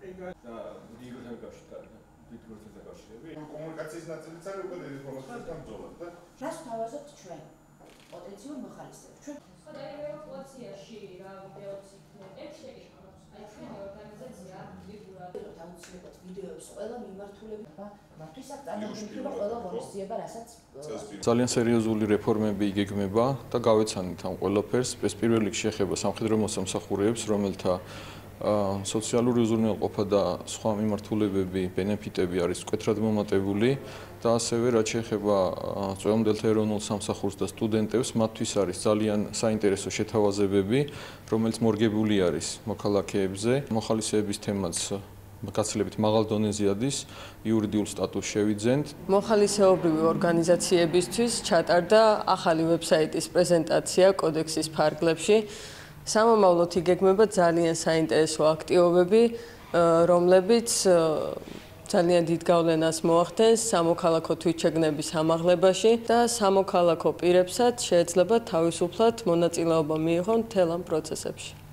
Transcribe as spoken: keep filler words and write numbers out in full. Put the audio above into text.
კომუნიკაციის ნაწილიც არის უკვე ინფორმაციასთან ბრძოლა და რას თავაზობთ ჩვენ პოტენციურ მოხალისეებს ჩვენ სხვა ევაკუაციაში რა ვიდეოც იქნებს შეგიშალა აი ჩვენი ორგანიზაცია აქტიურად აუცილებლად ვიდეოებს ყველა მიმართულებით მართვის აქტიურად ყველა ღონისძიება რასაც ძალიან სერიოზული რეფორმები იგეგმება და გავეცანით ამ ყველაფერს ეს პირველ რიგში ეხება სამხედრო მოსამსახურეებს რომელთა სოციალური უზრუნველყოფა და სხვა მიმართულებები, ბენეფიტები არის მკვეთრად მომატებული და ასევე რაც შეეხება წვეულმდელთა ეროვნულ სამსახურს და სტუდენტებს, მათთვის არის ძალიან საინტერესო შეთავაზებები, რომელიც მორგებული არის მოქალაქეებზე. მოხალისეების თემაც გაცილებით მაღალ დონეზე ადის, იურიდიულ სტატუსს შევიძენთ. მოხალისეობრივი ორგანიზაციებისთვის ჩატარდა ახალი ვებსაიტის პრეზენტაცია კოდექსის ფარგლებში. სამომავლოდ იგეგმება ძალიან საინტერესო აქტივობები, რომლებიც ძალიან დიდ გავლენას მოახდენს სამოქალაქო თვითშეგნების ამაღლებაში და სამოქალაქო პირებსაც შეეძლება თავისუფლად მონაწილეობა მიიღონ მთელ ამ პროცესებში.